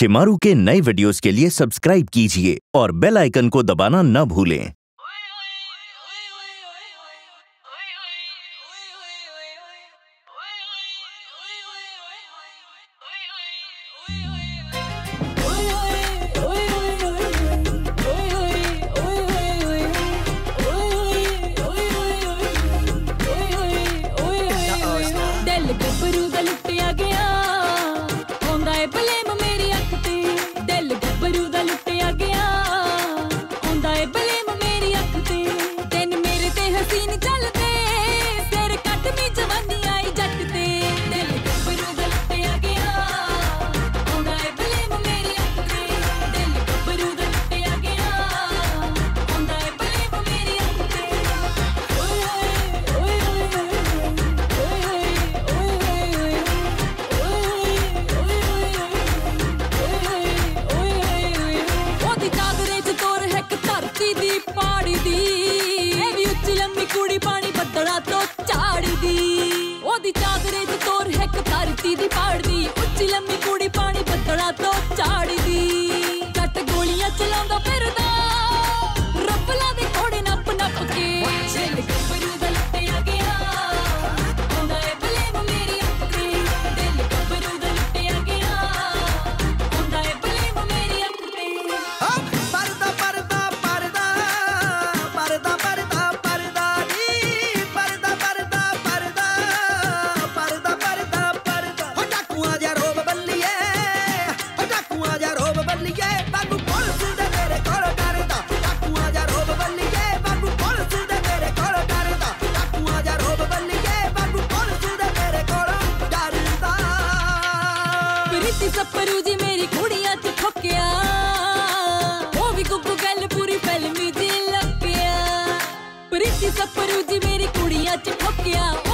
शिमारू के नए वीडियोस के लिए सब्सक्राइब कीजिए और बेल आइकन को दबाना न भूलें। सपरू जी मेरी कुड़ियां च ठोकिया, वो भी गुग्गू गल पूरी फिल्म दी लगिया। प्रीति सपरू जी मेरी कुड़ियां च ठोकिया।